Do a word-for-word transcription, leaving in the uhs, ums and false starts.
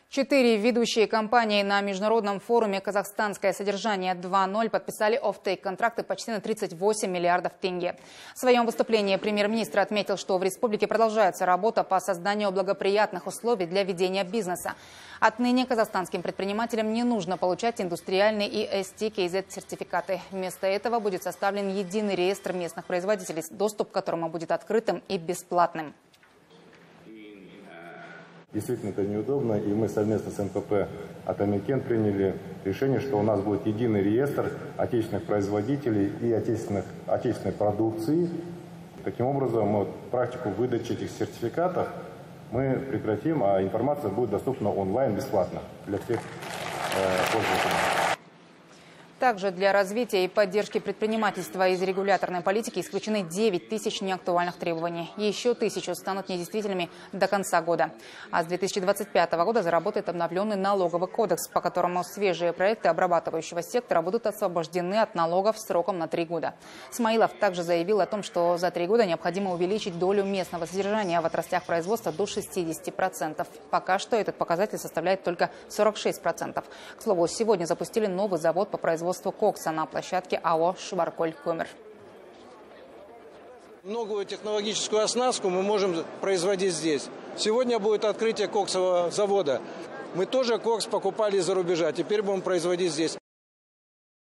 Четыре ведущие компании на международном форуме «Казахстанское содержание два ноль» подписали оффтейк-контракты почти на тридцать восемь миллиардов тенге. В своем выступлении премьер-министр отметил, что в республике продолжается работа по созданию благоприятных условий для ведения бизнеса. Отныне казахстанским предпринимателям не нужно получать индустриальные и эс ти кей зет-сертификаты. Вместо этого будет составлен единый реестр местных производителей, доступ к которому будет открытым и бесплатным. Действительно, это неудобно, и мы совместно с эн пэ пэ «Атамекен» приняли решение, что у нас будет единый реестр отечественных производителей и отечественных, отечественной продукции. Таким образом, мы практику выдачи этих сертификатов мы прекратим, а информация будет доступна онлайн бесплатно для всех э, пользователей. Также для развития и поддержки предпринимательства из регуляторной политики исключены девять тысяч неактуальных требований. Еще тысячу станут недействительными до конца года. А с две тысячи двадцать пятого года заработает обновленный налоговый кодекс, по которому свежие проекты обрабатывающего сектора будут освобождены от налогов сроком на три года. Смаилов также заявил о том, что за три года необходимо увеличить долю местного содержания в отраслях производства до шестидесяти процентов. Пока что этот показатель составляет только сорок шесть процентов. К слову, сегодня запустили новый завод по производству кокса на площадке а о «Шварколь-Көмір». Многую технологическую оснастку мы можем производить здесь. Сегодня будет открытие коксового завода. Мы тоже кокс покупали из-за рубежа, теперь будем производить здесь.